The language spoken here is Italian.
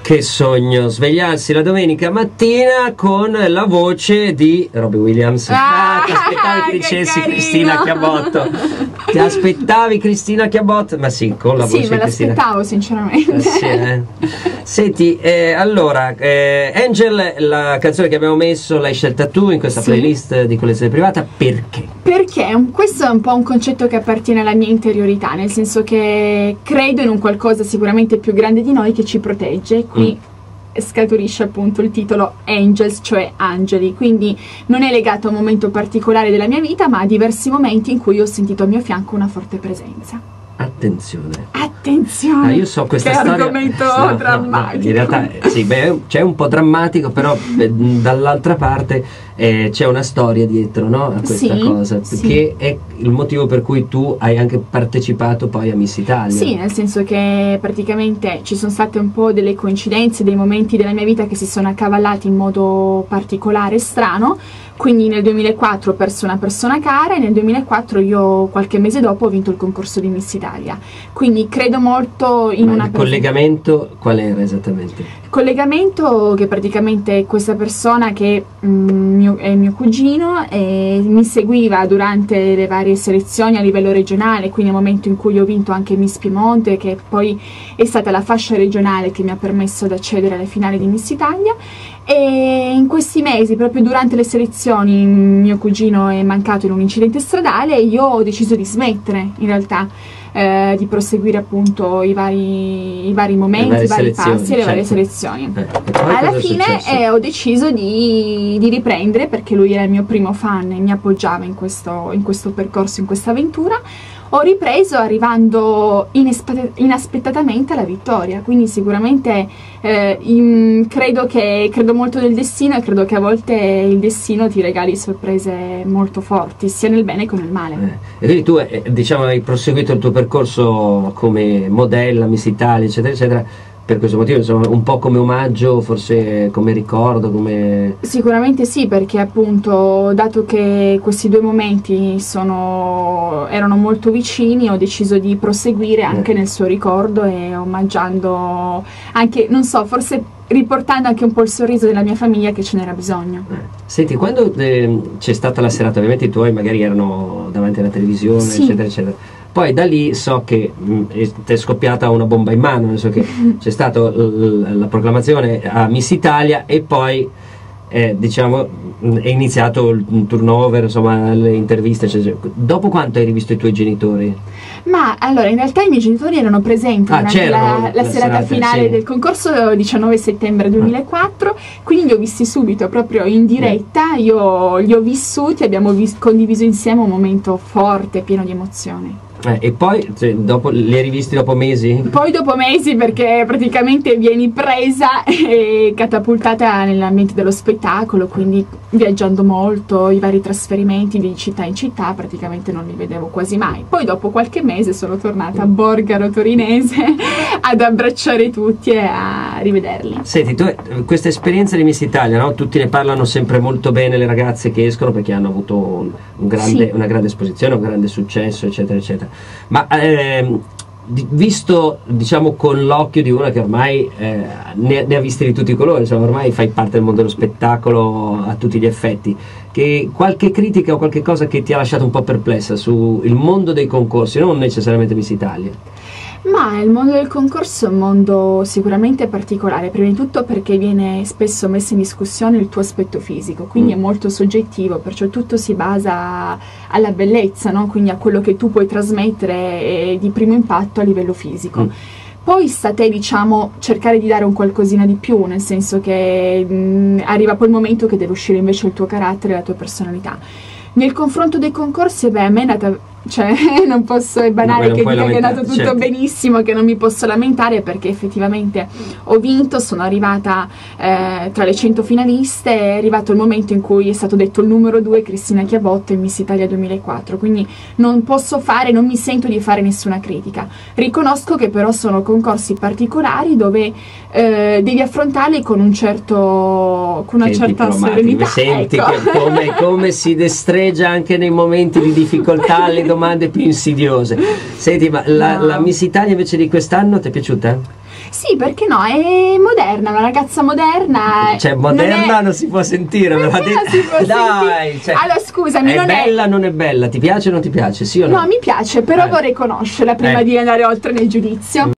Che sogno svegliarsi la domenica mattina con la voce di Robbie Williams. Ti aspettavi che dicessi carino. Cristina Chiabotto? Ti aspettavi Cristina Chiabotto? Ma sì, con la voce sì, me di Cristina. l'aspettavo sinceramente. Sì. Senti, allora Angel, la canzone che abbiamo messo l'hai scelta tu in questa playlist di collezione privata, perché? Perché questo è un po' un concetto che appartiene alla mia interiorità, nel senso che credo in un qualcosa sicuramente più grande di noi che ci protegge. Qui scaturisce appunto il titolo Angels, cioè angeli, quindi non è legato a un momento particolare della mia vita, ma a diversi momenti in cui ho sentito al mio fianco una forte presenza. Attenzione. Attenzione. Io so questa che storia. argomento drammatico. In realtà sì, c'è un po' drammatico, però dall'altra parte c'è una storia dietro, no, a questa cosa, che è il motivo per cui tu hai anche partecipato poi a Miss Italia. Sì, nel senso che praticamente ci sono state un po' delle coincidenze, dei momenti della mia vita che si sono accavallati in modo particolare e strano. Quindi nel 2004 ho perso una persona cara e nel 2004 io qualche mese dopo ho vinto il concorso di Miss Italia. Quindi credo molto in una... Il collegamento qual era esattamente? Il collegamento che praticamente questa persona che è mio cugino e mi seguiva durante le varie selezioni a livello regionale, quindi nel momento in cui ho vinto anche Miss Piemonte, che poi è stata la fascia regionale che mi ha permesso di accedere alle finali di Miss Italia. E in questi mesi, proprio durante le selezioni, mio cugino è mancato in un incidente stradale e io ho deciso di smettere in realtà di proseguire appunto i vari momenti, i vari passi e le varie selezioni. Alla fine ho deciso di riprendere, perché lui era il mio primo fan e mi appoggiava in questo percorso, in questa avventura. Ho ripreso arrivando inaspettatamente alla vittoria, quindi sicuramente credo molto nel destino e credo che a volte il destino ti regali sorprese molto forti, sia nel bene che nel male. E quindi tu diciamo hai proseguito il tuo percorso come modella, Miss Italia, eccetera, eccetera, per questo motivo, insomma, un po' come omaggio, forse come ricordo, come... Sicuramente sì, perché appunto, dato che questi due momenti erano molto vicini, ho deciso di proseguire anche nel suo ricordo e omaggiando anche, non so, forse riportando anche un po' il sorriso della mia famiglia, che ce n'era bisogno. Senti, quando c'è stata la serata, ovviamente i tuoi magari erano davanti alla televisione, eccetera, eccetera. Poi da lì so che ti è scoppiata una bomba in mano, nel senso che c'è stata la proclamazione a Miss Italia e poi diciamo è iniziato il turnover, insomma le interviste, eccetera. Dopo quanto hai rivisto i tuoi genitori? Ma allora, in realtà i miei genitori erano presenti durante la serata finale del concorso 19 settembre 2004, quindi li ho visti subito, proprio in diretta, io li ho vissuti, abbiamo condiviso insieme un momento forte, pieno di emozioni. E poi dopo li hai rivisti dopo mesi? Poi dopo mesi, perché praticamente vieni presa e catapultata nell'ambiente dello spettacolo, quindi viaggiando molto, i vari trasferimenti di città in città praticamente non li vedevo quasi mai. Poi dopo qualche mese sono tornata a Borgaro Torinese ad abbracciare tutti e a rivederli. Senti, tu questa esperienza di Miss Italia, no? Tutti ne parlano sempre molto bene, le ragazze che escono, perché hanno avuto una grande esposizione, un grande successo, eccetera, eccetera. Ma visto, diciamo, con l'occhio di una che ormai ne ha visti di tutti i colori, insomma, ormai fai parte del mondo dello spettacolo a tutti gli effetti, che qualche critica o qualche cosa che ti ha lasciato un po' perplessa sul mondo dei concorsi, non necessariamente Miss Italia? Ma il mondo del concorso è un mondo sicuramente particolare, prima di tutto perché viene spesso messo in discussione il tuo aspetto fisico, quindi è molto soggettivo, perciò tutto si basa alla bellezza, no? Quindi a quello che tu puoi trasmettere di primo impatto a livello fisico. Poi sta a te, diciamo, cercare di dare un qualcosina di più, nel senso che arriva poi il momento che deve uscire invece il tuo carattere e la tua personalità. Nel confronto dei concorsi, beh, a me è andata... Cioè, non posso, è banale che dica che è andato tutto benissimo, che non mi posso lamentare, perché effettivamente ho vinto, sono arrivata tra le 100 finaliste, è arrivato il momento in cui è stato detto il numero 2 Cristina Chiabotto in Miss Italia 2004, quindi non mi sento di fare nessuna critica. Riconosco che però sono concorsi particolari dove devi affrontarli con una certa serenità. Senti, ecco, come si destreggia anche nei momenti di difficoltà le domande più insidiose. Senti, ma la Miss Italia invece di quest'anno ti è piaciuta? Sì, perché no? È moderna, una ragazza moderna. Cioè, moderna non si può sentire, me l'ha detto. Dai, cioè, allora scusami, è bella o non è bella? Ti piace o non ti piace? Sì o no? No, mi piace, però vorrei conoscerla prima di andare oltre nel giudizio.